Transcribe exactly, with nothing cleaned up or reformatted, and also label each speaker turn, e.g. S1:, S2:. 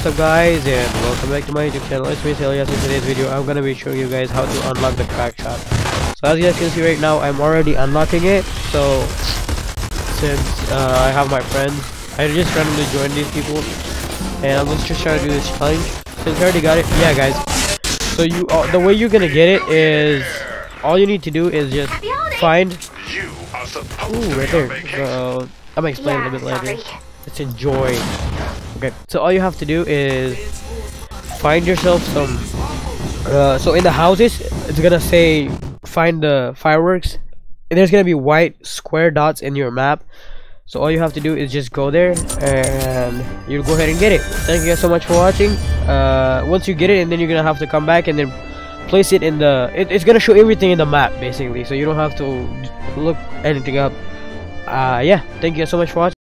S1: What's up guys, and welcome back to my YouTube channel. It's me Elias. In today's video I'm gonna be showing you guys how to unlock the Crackshot. So as you guys can see right now, I'm already unlocking it. So since uh, I have my friends, I just randomly joined these people and I'm just trying to do this challenge. Since I already got it, yeah guys, so you uh, the way you're gonna get it is all you need to do is just find ooh right there. So I'm gonna explain yeah, a little bit later. Let's enjoy. Okay, so all you have to do is find yourself some uh, so in the houses it's gonna say find the fireworks, and there's gonna be white square dots in your map. So all you have to do is just go there and you'll go ahead and get it. Thank you guys so much for watching. Uh, once you get it, and then you're gonna have to come back and then place it in the it, it's gonna show everything in the map basically, so you don't have to look anything up. Uh yeah, thank you guys so much for watching.